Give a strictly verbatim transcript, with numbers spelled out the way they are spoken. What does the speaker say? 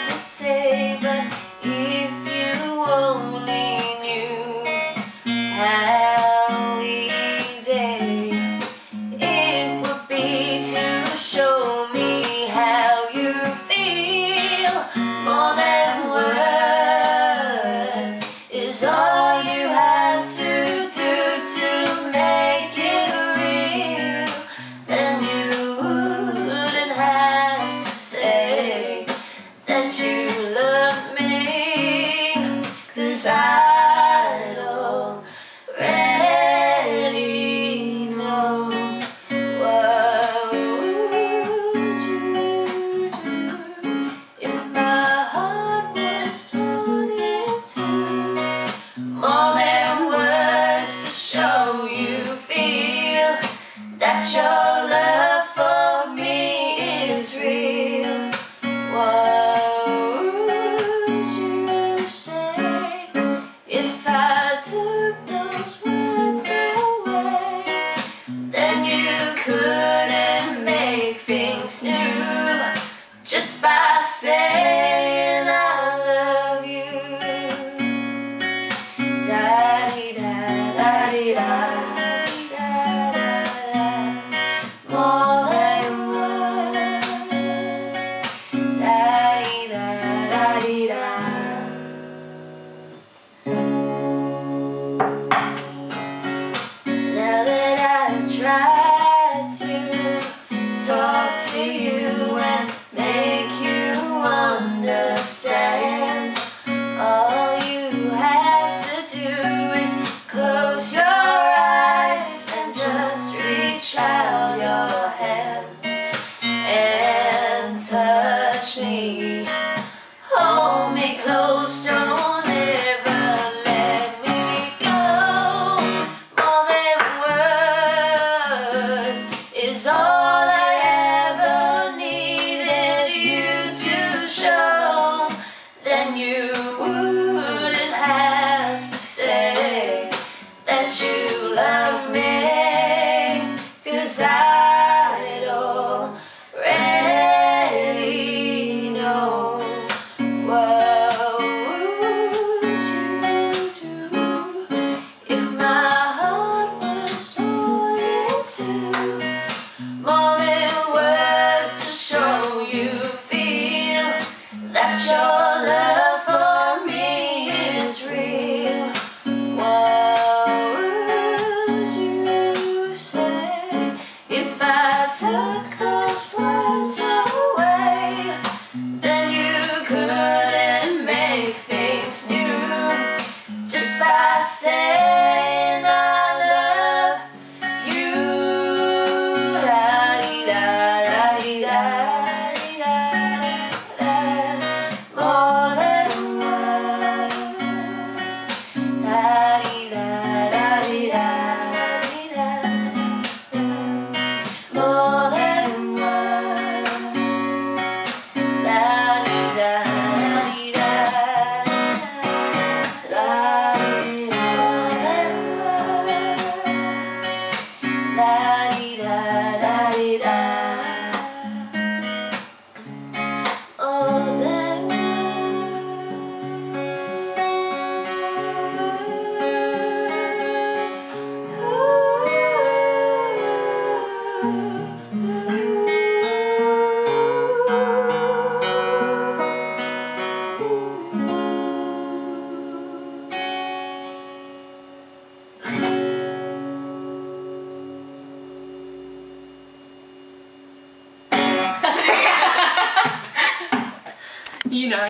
to say, but if you only knew how easy it would be to show me how you feel. More than words is all you have to do to make it real. Then you wouldn't have to say that you love me, 'cause I'd already know. What would you do if my heart was torn in two? More than words to show you feel that your love for me is real. What would you say if I took those words away? Then you couldn't make things new just by saying I love you. Da-dee-da-da-dee-da. More than words. Da-dee-da-da-dee-da. Now that I've tried to talk to you and make you understand, all you have to do is close your eyes and just reach out your hands and touch me. Hold me close, don't ever let me go. More than words is all I ever needed you to show. Then you wouldn't have to say that you love me, 'cause I'd already know. What would you do if my heart was torn in two? More than words to show you feel that your love for me is real. What would you say if I took those words away? Then you couldn't make things new just by saying I love you. Da-dee-da-da-dee-da-dee-da. More than words. Da-dee-da-da-dee-da-dee-da. More than words. Da-dee-da-dee-da. More than words. Da-dee-da-da-dee-da. More than you know.